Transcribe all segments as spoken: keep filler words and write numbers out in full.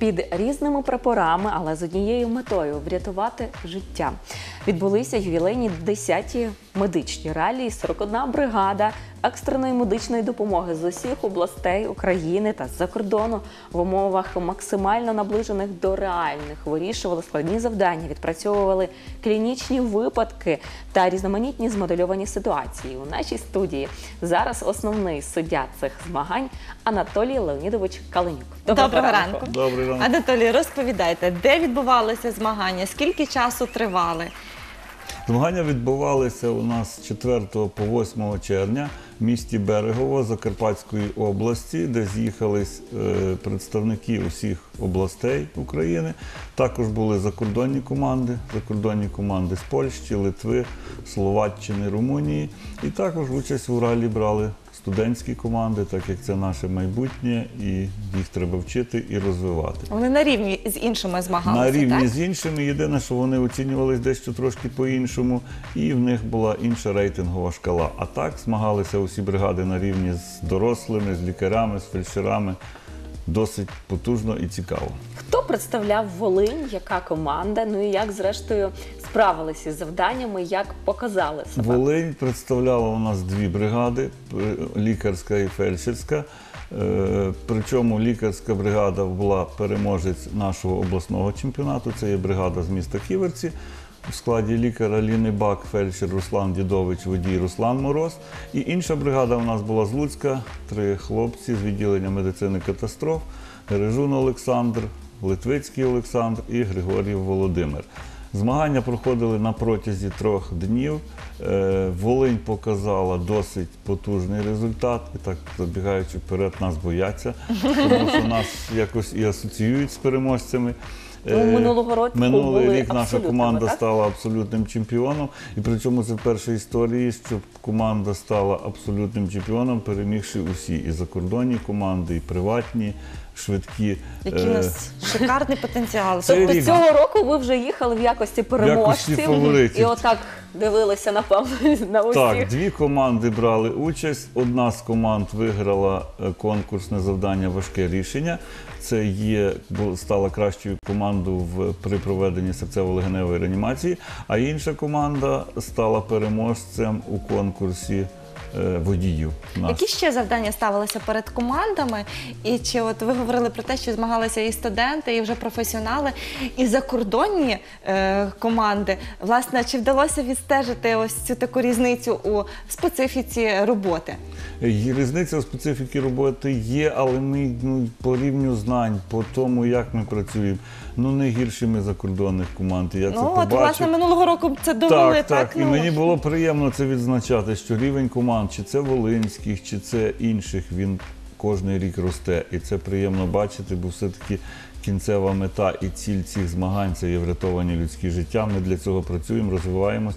під різними прапорами, але з однією метою – врятувати життя. Відбулися ювілейні десяті медичні ралії, сорок одна бригада екстреної медичної допомоги з усіх областей України та з-за кордону в умовах максимально наближених до реальних вирішували складні завдання, відпрацьовували клінічні випадки та різноманітні змодельовані ситуації. У нашій студії зараз основний суддя цих змагань Анатолій Леонідович Каленюк. Доброго, Доброго ранку. ранку. Добрий ранок. Анатолій, розповідайте, де відбувалися змагання, скільки часу тривали? Змагання відбувалися у нас з четвертого по восьме червня в місті Берегово Закарпатської області, де з'їхались представники усіх областей України. Також були закордонні команди, закордонні команди з Польщі, Литви, Словаччини, Румунії. І також участь у ралі брали студентські команди, так як це наше майбутнє, і їх треба вчити і розвивати. Вони на рівні з іншими змагалися, На рівні так? з іншими. Єдине, що вони оцінювалися дещо трошки по-іншому, і в них була інша рейтингова шкала. А так змагалися усі бригади на рівні з дорослими, з лікарями, з фельдшерами. Досить потужно і цікаво. Хто представляв Волинь, яка команда, ну і як, зрештою, справилися із завданнями, як показали себе? Волинь представляла у нас дві бригади, лікарська і фельдшерська. Причому лікарська бригада була переможець нашого обласного чемпіонату, це є бригада з міста Ківерці. У складі лікар Аліни Бак, фельдшер Руслан Дідович, водій Руслан Мороз. І інша бригада у нас була з Луцька, три хлопці з відділення медицини катастроф, Гережун Олександр, Литвицький Олександр і Григорів Володимир. Змагання проходили на протязі трьох днів. Волинь показала досить потужний результат. І так, забігаючи вперед, нас бояться, тому що нас якось і асоціюють з переможцями. Минулого року Минулий були рік наша команда так? стала абсолютним чемпіоном. І причому це перша історія, що команда стала абсолютним чемпіоном, перемігши усі і закордонні команди, і приватні, швидкі. Який у нас шикарний потенціал. Тобто рік... цього року ви вже їхали в якості переможців, в якості фаворитів. І отак дивилися, напевно, на усіх. Так, дві команди брали участь. Одна з команд виграла конкурсне завдання «Важке рішення». Це є, стала кращою командою в, при проведенні серцево-легеневої реанімації, а інша команда стала переможцем у конкурсі е, водіїв. Які ще завдання ставилися перед командами? І чи от ви говорили про те, що змагалися і студенти, і вже професіонали, і закордонні е, команди. Власне, чи вдалося відстежити ось цю таку різницю у специфіці роботи? Різниця у специфіці роботи є, але ми ну, по рівню знань, по тому, як ми працюємо, ну не гірші ми закордонних команд. Я ну, це от, побачив. власне, минулого року це довели. Так, так. так І ну... мені було приємно це відзначати, що рівень команд, чи це волинських, чи це інших, він кожний рік росте. І це приємно бачити, бо все-таки кінцева мета і ціль цих змагань – це є врятовані людські життя. Ми для цього працюємо, розвиваємось.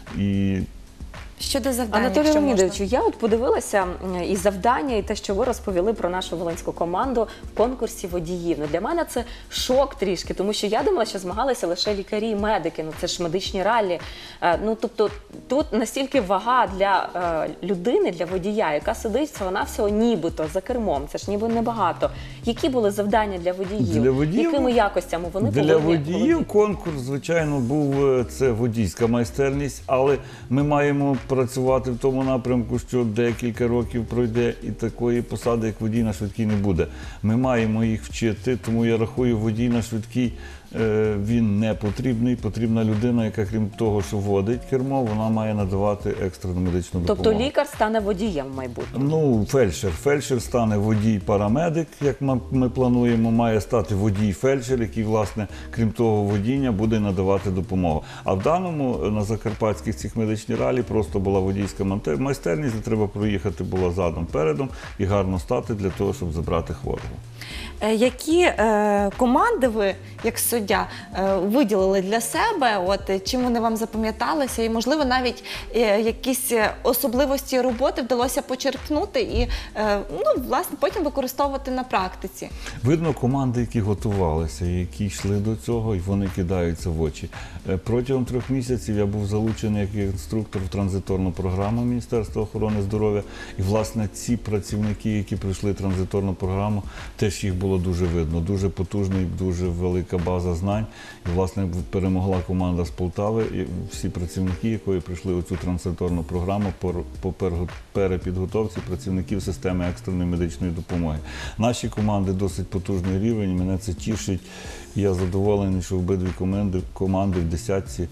І щодо завдань, Анатолій Леонідовичу, я от подивилася і завдання, і те, що ви розповіли про нашу волинську команду в конкурсі водіїв. Ну, для мене це шок трішки, тому що я думала, що змагалися лише лікарі і медики, ну це ж медичні ралі. Ну, тобто тут настільки вага для е, людини, для водія, яка сидить, це вона всього нібито за кермом, це ж ніби небагато. Які були завдання для водіїв? Для водіїв Якими якостями вони повинні Для водіїв володіти? конкурс, звичайно, був це водійська майстерність, але ми маємо працювати в тому напрямку, що декілька років пройде і такої посади, як водій на швидкій, не буде. Ми маємо їх вчити, тому я рахую, водій на швидкій він не потрібний. Потрібна людина, яка крім того, що водить кермо, вона має надавати екстрену медичну допомогу. Тобто лікар стане водієм в майбутньому? Ну, фельдшер. Фельдшер стане водій-парамедик, як ми плануємо, має стати водій-фельдшер, який, власне, крім того водіння, буде надавати допомогу. А в даному, на закарпатських цих медичних ралі, просто була водійська майстерність, де треба проїхати була задом-передом і гарно стати для того, щоб забрати хворого. Які е, команди ви, як суддя, е, виділили для себе, от, чим вони вам запам'яталися, і, можливо, навіть е, якісь особливості роботи вдалося почерпнути і, е, ну, власне, потім використовувати на практиці? Видно команди, які готувалися, які йшли до цього, і вони кидаються в очі. Протягом трьох місяців я був залучений як інструктор в транзит транзиторну програму Міністерства охорони здоров'я. І, власне, ці працівники, які пройшли транзиторну програму, теж їх було дуже видно. Дуже потужний, дуже велика база знань. І, власне, перемогла команда з Полтави. І всі працівники, які пройшли у цю транзиторну програму по, по перепідготовці працівників системи екстреної медичної допомоги. Наші команди досить потужний рівень, мене це тішить. Я задоволений, що обидві команди, команди в десятці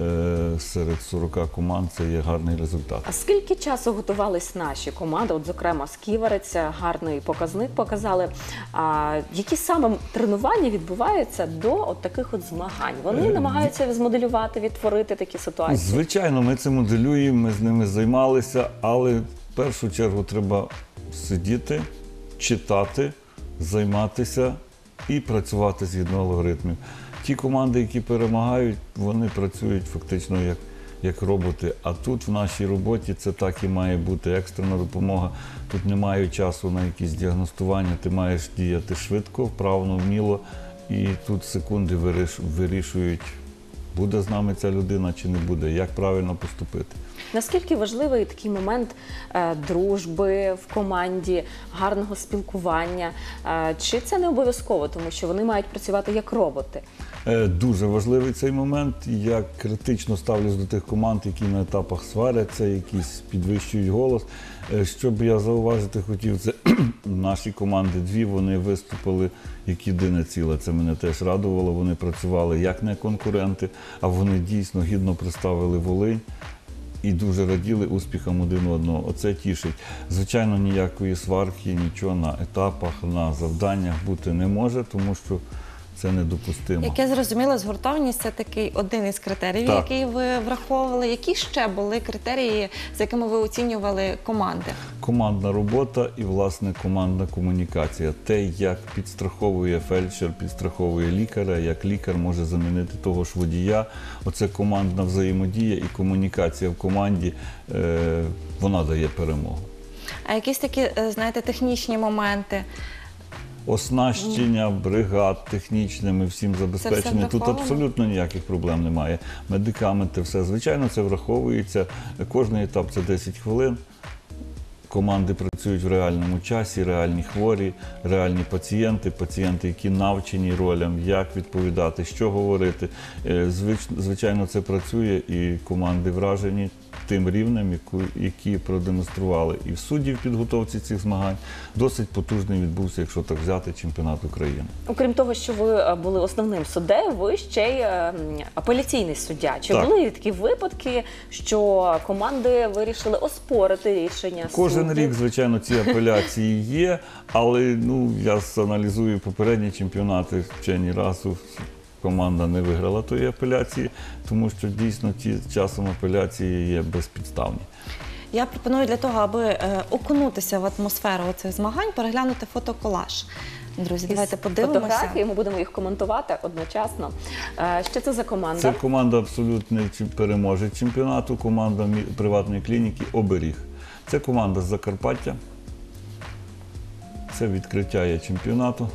е, серед сорока команд це є гарний результат. А скільки часу готувались наші команди? От, зокрема, Сківериця, гарний показник показали. А які саме тренування відбуваються до от таких от змагань? Вони Е, намагаються змоделювати, відтворити такі ситуації? Звичайно, ми це моделюємо, ми з ними займалися, але в першу чергу треба сидіти, читати, займатися і працювати згідно алгоритмів. Ті команди, які перемагають, вони працюють фактично як, як роботи. А тут в нашій роботі це так і має бути екстрена допомога. Тут немає часу на якісь діагностування, ти маєш діяти швидко, вправно, вміло. І тут секунди виріш, вирішують, буде з нами ця людина чи не буде, як правильно поступити. Наскільки важливий такий момент е, дружби в команді, гарного спілкування? Е, чи це не обов'язково, тому що вони мають працювати як роботи? Е, Дуже важливий цей момент. Я критично ставлюсь до тих команд, які на етапах сваряться, якісь підвищують голос. Е, Що б я зауважити хотів, це наші команди дві, вони виступили як єдине ціле. Це мене теж радувало. Вони працювали як не конкуренти, а вони дійсно гідно представили Волинь. І дуже раділи успіхам один одного. Оце тішить. Звичайно, ніякої сварки, нічого на етапах, на завданнях бути не може, тому що це недопустимо. Як я зрозуміла, згуртованість – це такий один із критеріїв, Так. який ви враховували. Які ще були критерії, за якими ви оцінювали команди? Командна робота і, власне, командна комунікація. Те, як підстраховує фельдшер, підстраховує лікаря, як лікар може замінити того ж водія. Оце командна взаємодія і комунікація в команді, е, вона дає перемогу. А якісь такі, е, знаєте, технічні моменти? Оснащення бригад технічними, всім забезпечення. Тут враховано? абсолютно ніяких проблем немає. Медикаменти, все. Звичайно, це враховується. Кожний етап – це десять хвилин. Команди працюють в реальному часі, реальні хворі, реальні пацієнти, пацієнти, які навчені ролям, як відповідати, що говорити. Е, звич- Звичайно, це працює і команди вражені тим рівнем, яку- які продемонстрували і в суді в підготовці цих змагань. Досить потужний відбувся, якщо так взяти, чемпіонат України. Окрім того, що ви е, були основним суддею, ви ще й е, м, апеляційний суддя. Чи Так. були такі випадки, що команди вирішили оспорити рішення Кожен суддів? рік, звичайно, ці апеляції є, але ну, я аналізую попередні чемпіонати, ще ні разу команда не виграла тої апеляції, тому що дійсно ті часом апеляції є безпідставні. Я пропоную для того, аби е, окунутися в атмосферу цих змагань, переглянути фотоколаж. Друзі, давайте Із подивимося. фотографії, ми будемо їх коментувати одночасно. Е, Що це за команда? Це команда абсолютний чем- переможець чемпіонату, команда мі- приватної клініки «Оберіг». Це команда з Закарпаття. Це відкриття є чемпіонату.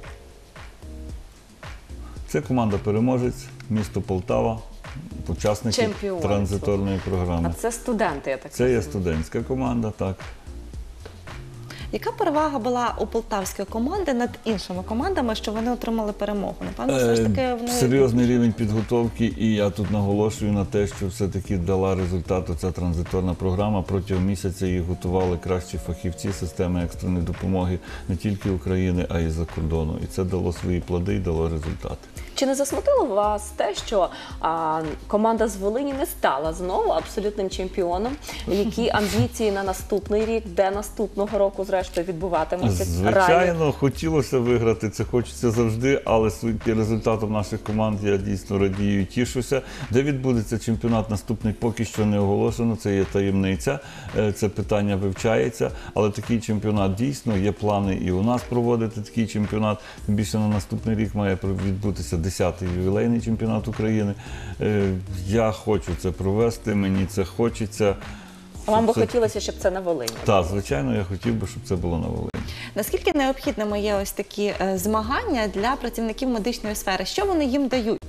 Це команда-переможець, місто Полтава, учасники Чемпіонство. транзиторної програми. А це студенти, я так Це є розумію. студентська команда, так. Яка перевага була у полтавської команди над іншими командами, що вони отримали перемогу? Напевно, все ж таки Е, вони... Серйозний рівень підготовки, і я тут наголошую на те, що все-таки дала результат ця транзиторна програма. Протягом місяця її готували кращі фахівці системи екстреної допомоги не тільки України, а й за кордону. І це дало свої плоди і дало результати. Чи не засмутило вас те, що а, команда з Волині не стала знову абсолютним чемпіоном? Які амбіції на наступний рік, де наступного року, зрештою, відбуватиметься ралі? Звичайно, хотілося виграти, це хочеться завжди, але суть- результатом наших команд я дійсно радію і тішуся. Де відбудеться чемпіонат наступний, поки що не оголошено, це є таємниця, е, це питання вивчається, але такий чемпіонат дійсно, є плани і у нас проводити такий чемпіонат. Тим більше на наступний рік має відбутися десятий ювілейний чемпіонат України. Е, Я хочу це провести, мені це хочеться. А вам би Це- хотілося, щоб це на Волині? Так, звичайно, я хотів би, щоб це було на Волині. Наскільки необхідними є ось такі е, змагання для працівників медичної сфери? Що вони їм дають?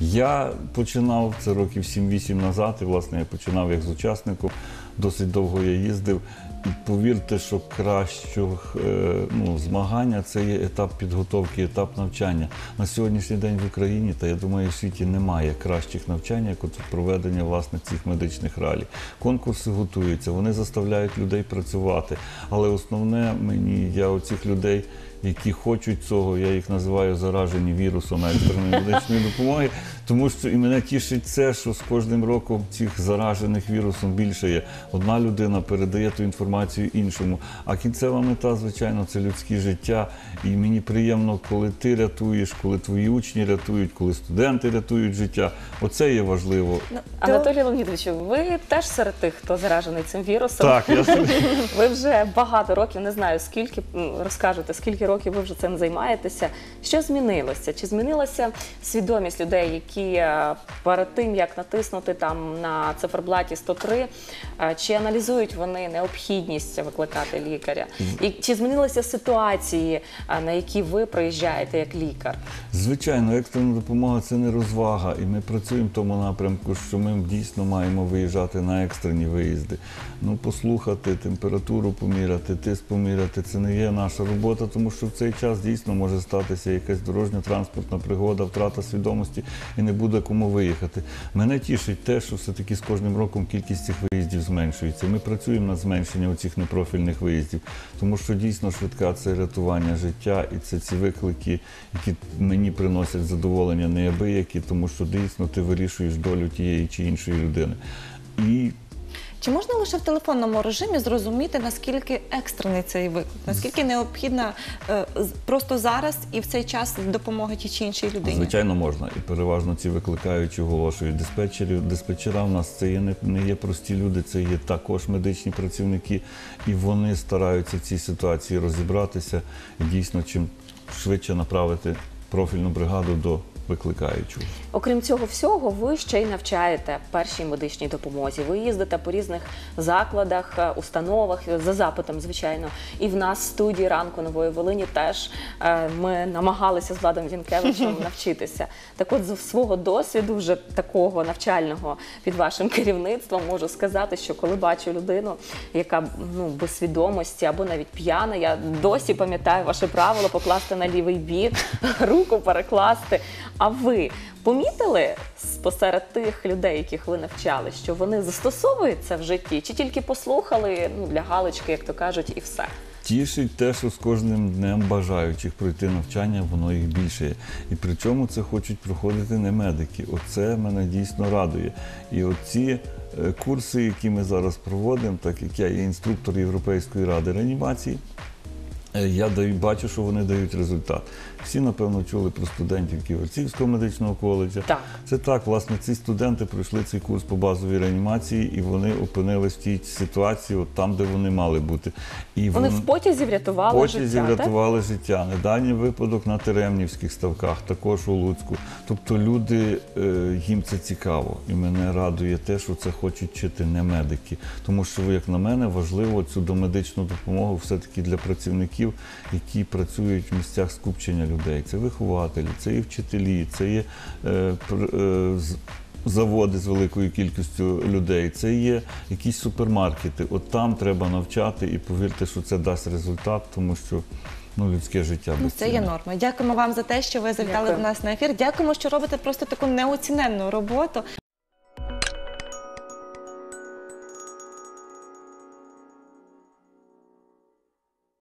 Я починав це років сім-вісім назад, і власне я починав як з учасником, досить довго я їздив. І повірте, що кращого е, ну, змагання – це є етап підготовки, етап навчання. На сьогоднішній день в Україні, та я думаю, в світі немає кращих навчань, як от проведення власне цих медичних ралій. Конкурси готуються, вони заставляють людей працювати. Але основне мені, я оцих людей, які хочуть цього, я їх називаю заражені вірусом екстреної медичної допомоги, тому що і мене тішить це, що з кожним роком цих заражених вірусом більше є. Одна людина передає ту інформацію іншому, а кінцева мета, звичайно, це людське життя. І мені приємно, коли ти рятуєш, коли твої учні рятують, коли студенти рятують життя. Оце є важливо. Анатолій Леонідович, ви теж серед тих, хто заражений цим вірусом? Так, я собі... Ви вже багато років, не знаю, скільки, м, розкажете, скільки років ви вже цим займаєтеся. Що змінилося? Чи змінилася свідомість людей, які е, перед тим, як натиснути там на циферблаті сто три, е, чи аналізують вони необхідність викликати лікаря? І чи змінилися ситуації, е, на які ви приїжджаєте як лікар? Звичайно, екстрена допомога – це не розвага, і ми працюємо в тому напрямку, що ми дійсно маємо виїжджати на екстрені виїзди. Ну, послухати, температуру поміряти, тиск поміряти – це не є наша робота, тому що в цей час дійсно може статися якась дорожньо-транспортна пригода, втрата свідомості і не буде кому виїхати. Мене тішить те, що все-таки з кожним роком кількість цих виїздів зменшується. Ми працюємо над зменшенням цих непрофільних виїздів, тому що дійсно швидка – це рятування життя, і це ці виклики, які мені приносять задоволення неабиякі, тому що дійсно ти вирішуєш долю тієї чи іншої людини. І Чи можна лише в телефонному режимі зрозуміти, наскільки екстрений цей виклик, наскільки необхідна е, з- просто зараз і в цей час допомога тій чи іншій людині? Звичайно, можна. І переважно ці викликаючі оголошують диспетчерів. Диспетчера в нас це є не, не є прості люди, це є також медичні працівники, і вони стараються в цій ситуації розібратися і дійсно чим швидше направити профільну бригаду до викликаючого. Окрім цього всього, ви ще й навчаєте першій медичній допомозі. Ви їздите по різних закладах, е, установах, за запитом, звичайно. І в нас в студії «Ранку Нової Волині» теж е, ми намагалися з Владом Вінкевичем навчитися. Так от, з свого досвіду, вже такого навчального під вашим керівництвом, можу сказати, що коли бачу людину, яка ну, без свідомості або навіть п'яна, я досі пам'ятаю ваше правило покласти на лівий бік, руку перекласти. А ви помітили посеред тих людей, яких ви навчали, що вони застосовують це в житті? Чи тільки послухали, ну, для галочки, як то кажуть, і все? Тішить те, що з кожним днем бажаючих пройти навчання, воно їх більше є. І при чому це хочуть проходити не медики. Оце мене дійсно радує. І оці е, курси, які ми зараз проводимо, так як я є інструктор Європейської ради реанімації, е, я даю, бачу, що вони дають результат. Всі, напевно, чули про студентів Ківерцівського медичного коледжу. Так. Це так, власне, ці студенти пройшли цей курс по базовій реанімації, і вони опинились в тій ситуації, от там, де вони мали бути. І Вони в потязі врятували потязі життя, так? врятували життя. Недавній випадок на Теремнівських ставках, також у Луцьку. Тобто люди, е, їм це цікаво. І мене радує те, що це хочуть вчити не медики. Тому що, як на мене, важливо цю домедичну допомогу все-таки для працівників, які працюють в місцях скупчення людей. Це вихователі, це і вчителі, це є е, пр- е, з- заводи з великою кількістю людей, це є якісь супермаркети. От там треба навчати, і повірте, що це дасть результат, тому що ну, людське життя Ну, це є безцінне. нормою. Дякуємо вам за те, що ви завітали Дякую. до нас на ефір. Дякуємо, що робите просто таку неоціненну роботу.